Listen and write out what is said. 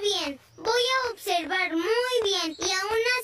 bien. Voy a observar muy bien y aún